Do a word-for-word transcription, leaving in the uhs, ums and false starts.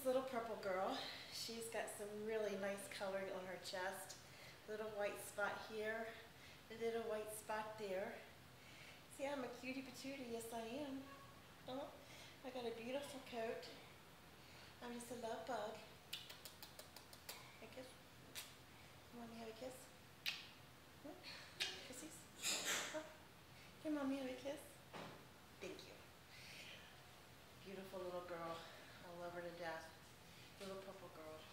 little purple girl. She's got some really nice coloring on her chest. Little white spot here, a little white spot there. See, I'm a cutie patootie, yes I am. Oh, I got a beautiful coat. I'm just a love bug. A kiss. You want me to have a kiss? Hmm? Kissies? Huh? Can mommy have a kiss? Thank you. Beautiful little girl. I love her to death. Little purple girl.